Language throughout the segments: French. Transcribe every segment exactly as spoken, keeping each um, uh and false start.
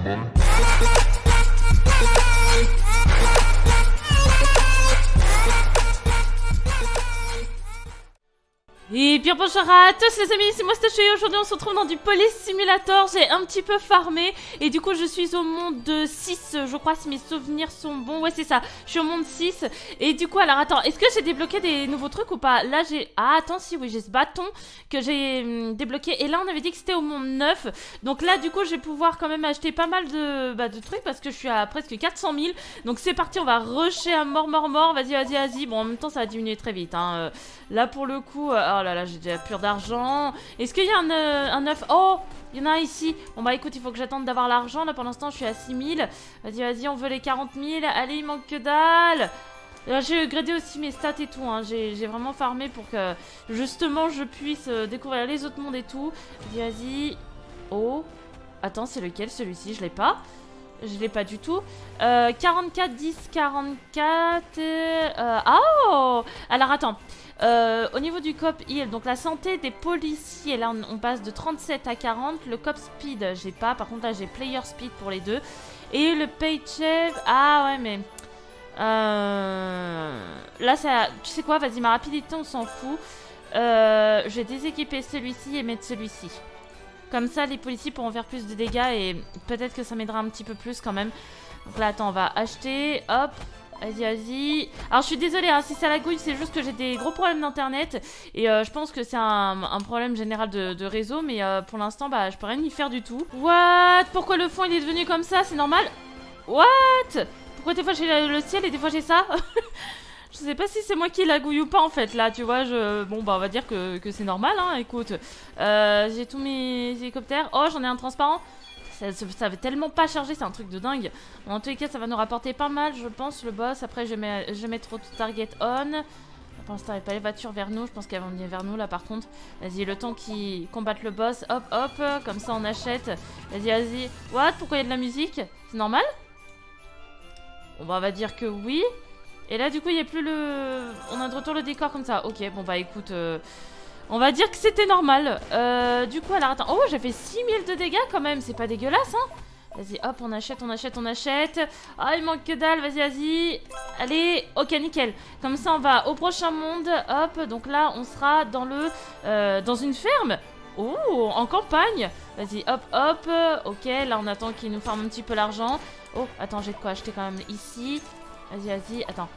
Et bien bonjour à tous les amis, c'est moi Stache et aujourd'hui on se retrouve dans du Police Simulator. J'ai un petit peu farmé et du coup je suis au monde six, je crois, si mes souvenirs sont bons. Ouais c'est ça, je suis au monde six. Et du coup alors attends, est-ce que j'ai débloqué des nouveaux trucs ou pas? Là j'ai... Ah attends si oui, j'ai ce bâton que j'ai hum, débloqué. Et là on avait dit que c'était au monde neuf. Donc là du coup je vais pouvoir quand même acheter pas mal de, bah, de trucs parce que je suis à presque quatre cent mille. Donc c'est parti, on va rusher à mort mort mort. Vas-y vas-y vas-y. Bon en même temps ça va diminuer très vite hein. euh, Là pour le coup... Euh, oh là là j'ai déjà plus d'argent. Est-ce qu'il y a un, euh, un œuf? Oh, il y en a un ici. Bon bah écoute, il faut que j'attende d'avoir l'argent. Là pour l'instant je suis à six mille. Vas-y vas-y, on veut les quarante mille. Allez, il manque que dalle. Là j'ai upgradé aussi mes stats et tout hein. J'ai vraiment farmé pour que justement je puisse euh, découvrir les autres mondes et tout. Vas-y vas-y. Oh, attends, c'est lequel celui-ci? Je l'ai pas. Je l'ai pas du tout. euh, quarante-quatre, dix, quarante-quatre. euh, Oh, alors attends. Euh, au niveau du cop heal, donc la santé des policiers, là on, on passe de trente-sept à quarante. Le cop speed, j'ai pas. Par contre là j'ai player speed pour les deux. Et le paycheck, ah ouais mais euh... là ça, tu sais quoi, vas-y ma rapidité on s'en fout. euh, Je vais déséquiper celui-ci et mettre celui-ci. Comme ça les policiers pourront faire plus de dégâts et peut-être que ça m'aidera un petit peu plus quand même. Donc là attends, on va acheter, hop. Vas-y, vas-y. Alors, je suis désolée, hein, si ça lagouille, c'est juste que j'ai des gros problèmes d'internet. Et euh, je pense que c'est un, un problème général de, de réseau. Mais euh, pour l'instant, bah, je peux rien y faire du tout. What? Pourquoi le fond, il est devenu comme ça? C'est normal? What? Pourquoi des fois j'ai le ciel et des fois j'ai ça? Je sais pas si c'est moi qui lagouille ou pas, en fait. Là, tu vois, je... Bon, bah, on va dire que, que c'est normal, hein. Écoute. Euh, j'ai tous mes hélicoptères. Oh, j'en ai un transparent. Ça, ça, ça va tellement pas charger, c'est un truc de dingue. En tous les cas, ça va nous rapporter pas mal, je pense, le boss. Après, je mets, je mets trop de target on. Pour l'instant, il n'y a pas les voitures vers nous. Je pense qu'elles vont venir vers nous, là, par contre. Vas-y, le temps qu'ils combattent le boss. Hop, hop. Comme ça, on achète. Vas-y, vas-y. What? Pourquoi il y a de la musique? C'est normal? Bon, bah, on va dire que oui. Et là, du coup, il n'y a plus le... On a de retour le décor comme ça. Ok, bon, bah, écoute... Euh... On va dire que c'était normal. Euh, du coup, alors attends. Oh, j'ai fait six mille de dégâts quand même. C'est pas dégueulasse, hein. Vas-y, hop, on achète, on achète, on achète. Ah, il manque que dalle. Vas-y, vas-y. Allez, ok, nickel. Comme ça, on va au prochain monde. Hop, donc là, on sera dans le... Euh, dans une ferme. Oh, en campagne. Vas-y, hop, hop. Ok, là, on attend qu'il nous farme un petit peu l'argent. Oh, attends, j'ai de quoi acheter quand même ici. Vas-y, vas-y, attends.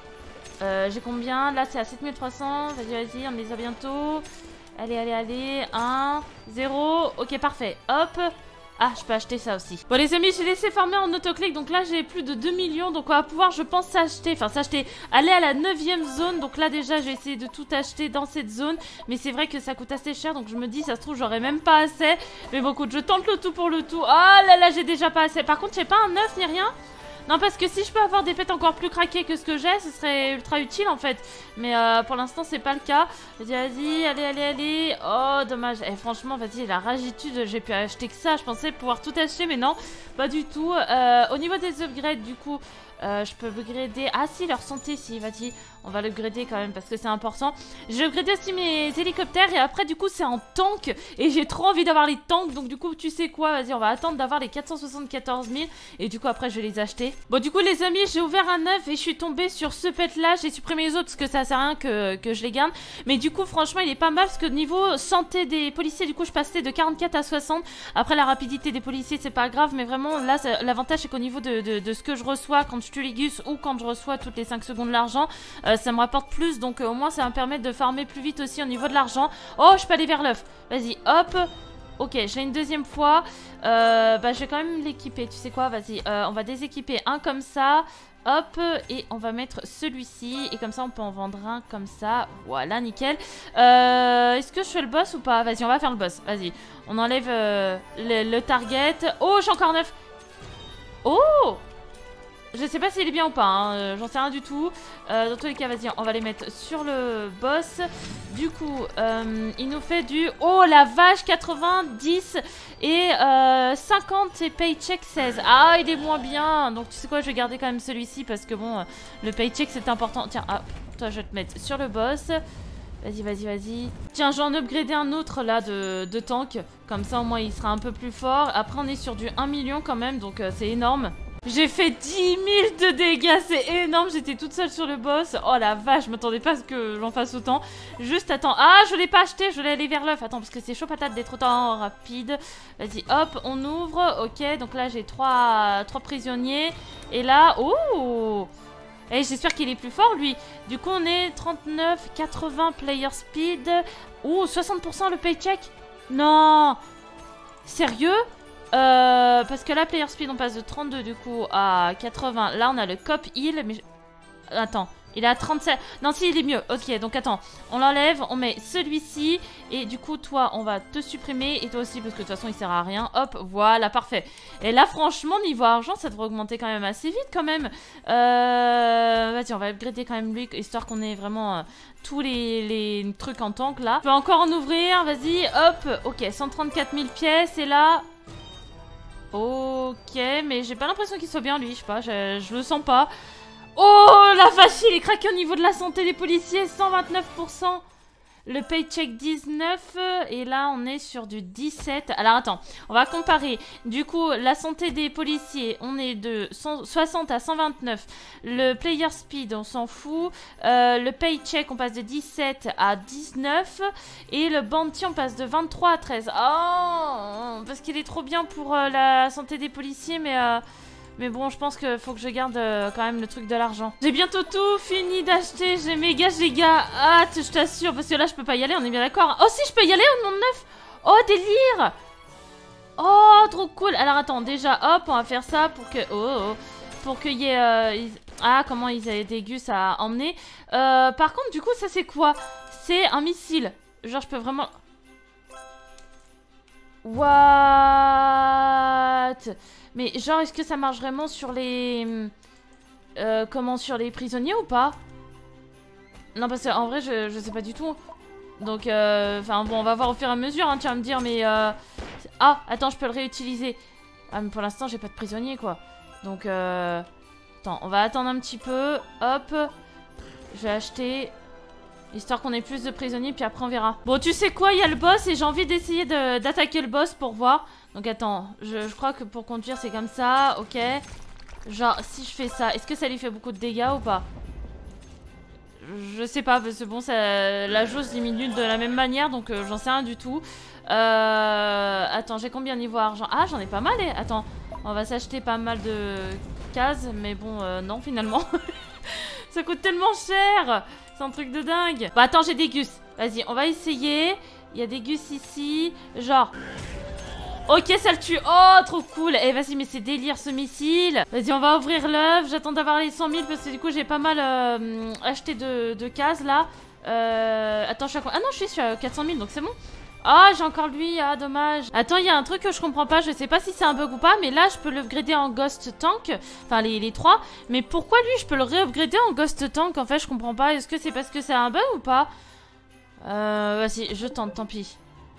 Euh, j'ai combien? Là c'est à sept mille trois cents. Vas-y vas-y, on les a bientôt. Allez allez allez. un, zéro. Ok parfait. Hop. Ah, je peux acheter ça aussi. Bon les amis, j'ai laissé farmer en autoclic. Donc là j'ai plus de deux millions. Donc on va pouvoir, je pense, s'acheter. Enfin s'acheter. Aller à la neuvième zone. Donc là déjà je vais essayer de tout acheter dans cette zone. Mais c'est vrai que ça coûte assez cher. Donc je me dis, ça se trouve j'aurais même pas assez. Mais bon écoute, je tente le tout pour le tout. Ah là là, j'ai déjà pas assez. Par contre j'ai pas un œuf ni rien. Non, parce que si je peux avoir des pets encore plus craquées que ce que j'ai, ce serait ultra utile en fait. Mais euh, pour l'instant, c'est pas le cas. Vas-y, vas-y, allez, allez, allez. Oh, dommage. Et franchement, vas-y, la ragitude, j'ai pu acheter que ça. Je pensais pouvoir tout acheter, mais non, pas du tout. Euh, au niveau des upgrades, du coup, euh, je peux upgrader. Ah, si, leur santé, si, vas-y. On va l'upgrader quand même parce que c'est important. J'ai upgradé aussi mes hélicoptères et après du coup c'est en tank. Et j'ai trop envie d'avoir les tanks. Donc du coup tu sais quoi, vas-y on va attendre d'avoir les quatre cent soixante-quatorze mille. Et du coup après je vais les acheter. Bon du coup les amis, j'ai ouvert un œuf et je suis tombée sur ce pet là. J'ai supprimé les autres parce que ça sert à rien que, que je les garde. Mais du coup franchement il est pas mal parce que niveau santé des policiers, du coup je passais de quarante-quatre à soixante. Après la rapidité des policiers c'est pas grave. Mais vraiment là l'avantage c'est qu'au niveau de, de, de ce que je reçois quand je tue les gus ou quand je reçois toutes les cinq secondes l'argent, euh, ça me rapporte plus, donc euh, au moins ça va me permettre de farmer plus vite aussi au niveau de l'argent. Oh, je peux aller vers l'œuf. Vas-y, hop. Ok, je l'ai une deuxième fois. Euh, bah, je vais quand même l'équiper. Tu sais quoi, vas-y, euh, on va déséquiper un comme ça. Hop, et on va mettre celui-ci. Et comme ça, on peut en vendre un comme ça. Voilà, nickel. Euh, Est-ce que je fais le boss ou pas? Vas-y, on va faire le boss. Vas-y, on enlève euh, le, le target. Oh, j'ai encore neuf. Oh! Je sais pas s'il est bien ou pas, hein. euh, j'en sais rien du tout. Euh, dans tous les cas, vas-y, on va les mettre sur le boss. Du coup, euh, il nous fait du... Oh, la vache, quatre-vingt-dix et euh, cinquante et paycheck seize. Ah, il est moins bien. Donc, tu sais quoi, je vais garder quand même celui-ci parce que bon, euh, le paycheck, c'est important. Tiens, ah, toi, je vais te mettre sur le boss. Vas-y, vas-y, vas-y. Tiens, j'en ai upgradé un autre là de, de tank. Comme ça, au moins, il sera un peu plus fort. Après, on est sur du un million quand même, donc euh, c'est énorme. J'ai fait dix mille de dégâts, c'est énorme. J'étais toute seule sur le boss. Oh la vache, je m'attendais pas à ce que j'en fasse autant. Juste, attends. Ah, je l'ai pas acheté, je voulais aller vers l'œuf. Attends, parce que c'est chaud patate d'être autant rapide. Vas-y, hop, on ouvre. Ok, donc là, j'ai trois, trois prisonniers. Et là, oh! Et j'espère qu'il est plus fort, lui. Du coup, on est trente-neuf, quatre-vingts player speed. Ouh, soixante pour cent le paycheck. Non! Sérieux? Euh, parce que là, player speed, on passe de trente-deux du coup à quatre-vingts. Là, on a le cop heal, mais... Je... Attends, il est à trente-sept. Non, si, il est mieux. Ok, donc attends, on l'enlève, on met celui-ci. Et du coup, toi, on va te supprimer. Et toi aussi, parce que de toute façon, il sert à rien. Hop, voilà, parfait. Et là, franchement, niveau argent, ça devrait augmenter quand même assez vite, quand même. Euh... Vas-y, on va upgrader quand même lui, histoire qu'on ait vraiment... Euh... tous les, les trucs en tank, là. Je peux encore en ouvrir, vas-y, hop. Ok, cent trente-quatre mille pièces, et là... Ok, mais j'ai pas l'impression qu'il soit bien, lui, je sais pas, je, je le sens pas. Oh, la vache, il est craqué au niveau de la santé des policiers, cent vingt-neuf pour cent. Le paycheck dix-neuf, et là on est sur du dix-sept. Alors attends, on va comparer. Du coup, la santé des policiers, on est de soixante à cent vingt-neuf. Le player speed, on s'en fout. Euh, le paycheck, on passe de dix-sept à dix-neuf. Et le bounty, on passe de vingt-trois à treize. Oh, parce qu'il est trop bien pour euh, la santé des policiers, mais... Euh, Mais bon, je pense qu'il faut que je garde euh, quand même le truc de l'argent. J'ai bientôt tout fini d'acheter. J'ai méga giga hâte, je t'assure. Parce que là, je peux pas y aller, on est bien d'accord. Oh si, je peux y aller au monde neuf. Oh, délire. Oh, trop cool. Alors attends, déjà, hop, on va faire ça pour que... Oh, oh pour qu'il y ait... Euh, ils... Ah, comment ils avaient des gus à emmener. Euh, par contre, du coup, ça c'est quoi? C'est un missile. Genre, je peux vraiment... What? Mais genre, est-ce que ça marche vraiment sur les... Euh, comment, sur les prisonniers ou pas? Non, parce qu'en vrai, je, je sais pas du tout. Donc, euh... Enfin, bon, on va voir au fur et à mesure, hein, tu vas me dire, mais... Euh... Ah, attends, je peux le réutiliser. Ah, mais pour l'instant, j'ai pas de prisonniers, quoi. Donc, euh... Attends, on va attendre un petit peu. Hop. Je vais acheter... Histoire qu'on ait plus de prisonniers, puis après on verra. Bon, tu sais quoi, il y a le boss et j'ai envie d'essayer d'attaquer le boss pour voir. Donc attends, je, je crois que pour conduire c'est comme ça, ok. Genre, si je fais ça, est-ce que ça lui fait beaucoup de dégâts ou pas? Je sais pas, parce que bon, ça, la jauge diminue de la même manière, donc euh, j'en sais rien du tout. Euh, attends, j'ai combien niveau argent? Ah, j'en ai pas mal, eh. Attends, on va s'acheter pas mal de cases, mais bon, euh, non, finalement. Ça coûte tellement cher. C'est un truc de dingue. Bah attends, j'ai des gus. Vas-y, on va essayer. Il y a des gus ici. Genre... Ok, ça le tue. Oh, trop cool. Eh, vas-y, mais c'est délire ce missile. Vas-y, on va ouvrir l'œuf. J'attends d'avoir les cent mille parce que du coup, j'ai pas mal euh, acheté de, de cases là. Euh... Attends, je suis à... Ah non, je suis sur quatre cent mille, donc c'est bon. Ah, j'ai encore lui, ah dommage. Attends, il y a un truc que je comprends pas, je sais pas si c'est un bug ou pas, mais là je peux l'upgrader en Ghost Tank, enfin les, les trois. Mais pourquoi lui je peux le réupgrader en Ghost Tank? En fait, je comprends pas, est-ce que c'est parce que c'est un bug ou pas? Euh, vas-y, je tente, tant pis.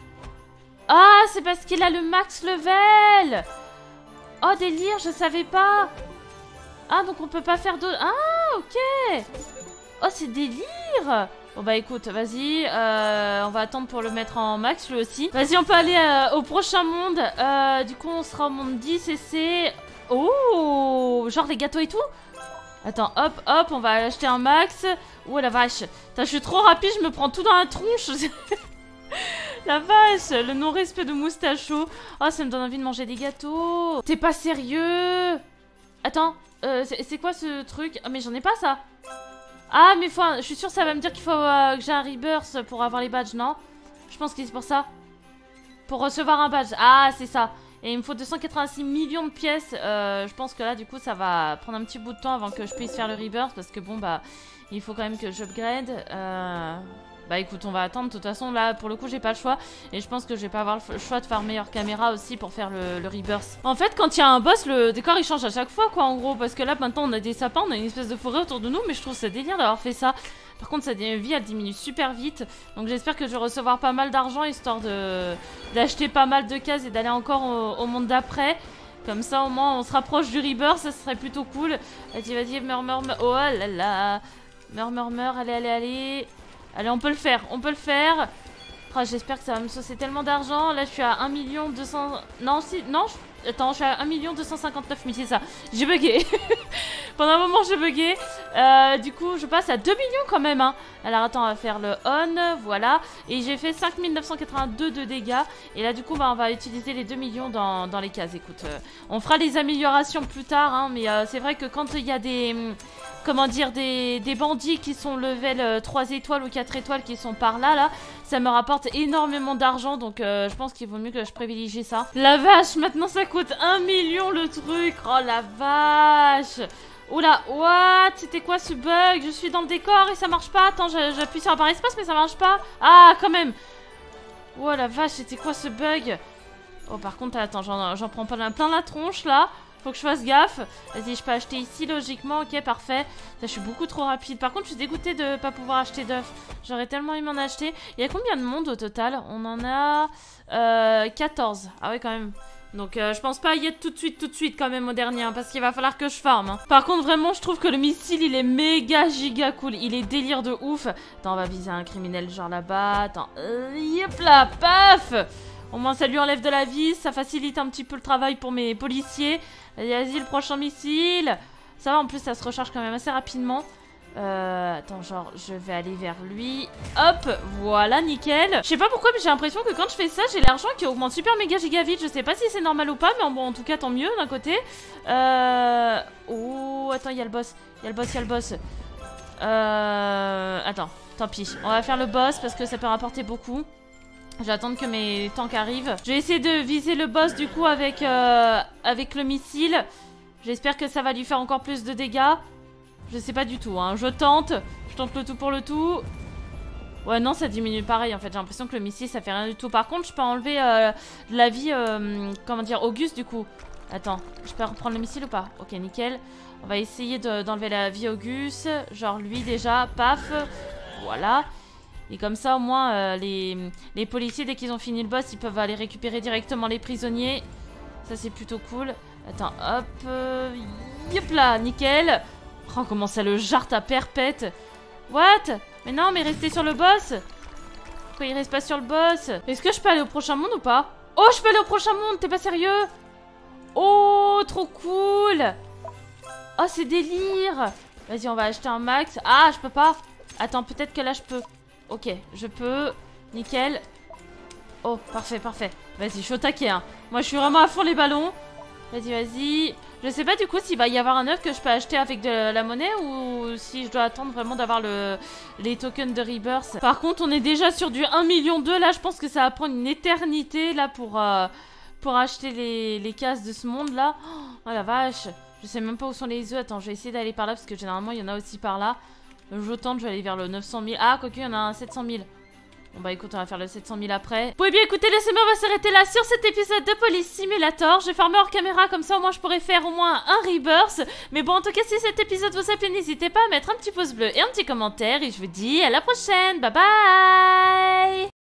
Ah, c'est parce qu'il a le max level. Oh délire, je savais pas. Ah, donc on peut pas faire d'autres... Ah, ok. Oh, c'est délire. Bon bah écoute, vas-y, euh, on va attendre pour le mettre en max lui aussi. Vas-y, on peut aller euh, au prochain monde. Euh, du coup, on sera au monde dix et c'est... Oh, genre les gâteaux et tout. Attends, hop, hop, on va acheter un max. Oh la vache. Putain, je suis trop rapide, je me prends tout dans la tronche. La vache, le non-respect de Moustacho. Oh, ça me donne envie de manger des gâteaux. T'es pas sérieux? Attends, euh, c'est quoi ce truc? Ah, mais j'en ai pas ça. Ah, mais faut un... je suis sûre que ça va me dire qu'il faut euh, que j'ai un rebirth pour avoir les badges, non? Je pense que c'est pour ça. Pour recevoir un badge. Ah, c'est ça. Et il me faut deux cent quatre-vingt-six millions de pièces. Euh, je pense que là, du coup, ça va prendre un petit bout de temps avant que je puisse faire le rebirth. Parce que bon, bah, il faut quand même que j'upgrade. Euh... Bah écoute, on va attendre. De toute façon, là, pour le coup, j'ai pas le choix. Et je pense que je vais pas avoir le choix de faire meilleure caméra aussi pour faire le, le rebirth. En fait, quand il y a un boss, le décor, il change à chaque fois, quoi, en gros. Parce que là, maintenant, on a des sapins, on a une espèce de forêt autour de nous. Mais je trouve ça délire d'avoir fait ça. Par contre, sa vie, elle diminue super vite. Donc j'espère que je vais recevoir pas mal d'argent, histoire de d'acheter pas mal de cases et d'aller encore au, au monde d'après. Comme ça, au moins, on se rapproche du rebirth. Ça serait plutôt cool. Vas-y, vas-y, meurs, meurs, meurs. Oh là là. Meurs, meurs, meurs. Allez, allez, allez. Allez, on peut le faire, on peut le faire. Oh, j'espère que ça va me saucer tellement d'argent. Là, je suis à un million deux cents... Non, si... Non, je... Attends, je suis à un million deux cent cinquante-neuf mille, c'est ça. J'ai bugué. Pendant un moment, j'ai bugué. Euh, du coup, je passe à deux millions quand même. Hein. Alors, attends, on va faire le on. Voilà. Et j'ai fait cinq mille neuf cent quatre-vingt-deux de dégâts. Et là, du coup, bah, on va utiliser les deux millions dans, dans les cases. Écoute, euh, on fera les améliorations plus tard. Hein, mais euh, c'est vrai que quand il y a des... Comment dire, des, des bandits qui sont level euh, trois étoiles ou quatre étoiles qui sont par là, là, ça me rapporte énormément d'argent, donc euh, je pense qu'il vaut mieux que je privilégie ça. La vache, maintenant ça coûte un million le truc. Oh la vache. Oula, what? C'était quoi ce bug? Je suis dans le décor et ça marche pas. Attends, j'appuie sur un barre espace mais ça marche pas. Ah, quand même. Oh la vache, c'était quoi ce bug? Oh, par contre, attends, j'en prends pas plein la tronche là. Faut que je fasse gaffe. Vas-y, je peux acheter ici logiquement. Ok, parfait. Là, je suis beaucoup trop rapide. Par contre, je suis dégoûtée de pas pouvoir acheter d'œufs. J'aurais tellement aimé en acheter. Il y a combien de monde au total? On en a euh, quatorze. Ah ouais, quand même. Donc, euh, je pense pas y être tout de suite, tout de suite quand même au dernier. Hein, parce qu'il va falloir que je farme. Hein. Par contre, vraiment, je trouve que le missile, il est méga giga cool. Il est délire de ouf. Attends, on va viser un criminel genre là-bas. Attends. Euh, yep là, paf! Au moins, ça lui enlève de la vie. Ça facilite un petit peu le travail pour mes policiers. Vas-y, le prochain missile. Ça va, en plus, ça se recharge quand même assez rapidement. Euh, attends, genre, je vais aller vers lui. Hop, voilà, nickel. Je sais pas pourquoi, mais j'ai l'impression que quand je fais ça, j'ai l'argent qui augmente super méga giga vite. Je sais pas si c'est normal ou pas, mais bon, en tout cas, tant mieux d'un côté. Euh... Oh, attends, il y a le boss. Il y a le boss, il y a le boss. Euh... Attends, tant pis. On va faire le boss parce que ça peut rapporter beaucoup. Je vais attendre que mes tanks arrivent. Je vais essayer de viser le boss du coup avec, euh, avec le missile. J'espère que ça va lui faire encore plus de dégâts. Je sais pas du tout, hein. Je tente. Je tente le tout pour le tout. Ouais, non, ça diminue pareil en fait. J'ai l'impression que le missile ça fait rien du tout. Par contre, je peux enlever euh, de la vie, euh, comment dire, Auguste du coup. Attends, je peux reprendre le missile ou pas? Ok, nickel. On va essayer d'enlever de, la vie Auguste. Genre lui déjà, paf. Voilà. Et comme ça, au moins, euh, les, les policiers, dès qu'ils ont fini le boss, ils peuvent aller récupérer directement les prisonniers. Ça, c'est plutôt cool. Attends, hop. Euh, yep là, nickel. Oh, comment ça le jarte à perpète. What? Mais non, mais restez sur le boss. Pourquoi il reste pas sur le boss? Est-ce que je peux aller au prochain monde ou pas? Oh, je peux aller au prochain monde, t'es pas sérieux? Oh, trop cool. Oh, c'est délire. Vas-y, on va acheter un max. Ah, je peux pas. Attends, peut-être que là, je peux. Ok, je peux. Nickel. Oh, parfait, parfait. Vas-y, je suis au taquet, hein. Moi, je suis vraiment à fond les ballons. Vas-y, vas-y. Je sais pas du coup s'il va y avoir un œuf que je peux acheter avec de la monnaie ou si je dois attendre vraiment d'avoir le les tokens de Rebirth. Par contre, on est déjà sur du un million deux. Là, je pense que ça va prendre une éternité là pour, euh, pour acheter les, les cases de ce monde-là. Oh la vache. Je sais même pas où sont les œufs. Attends, je vais essayer d'aller par là parce que généralement, il y en a aussi par là. Je tente, je vais aller vers le neuf cent mille. Ah, quoique, il y en a un sept cent mille. Bon bah écoute, on va faire le sept cent mille après. Bon et bien écoutez, laissez-moi, on va s'arrêter là sur cet épisode de Police Simulator. Je vais farmer hors caméra, comme ça au moins je pourrais faire au moins un Rebirth. Mais bon, en tout cas, si cet épisode vous a plu, n'hésitez pas à mettre un petit pouce bleu et un petit commentaire. Et je vous dis à la prochaine, bye bye.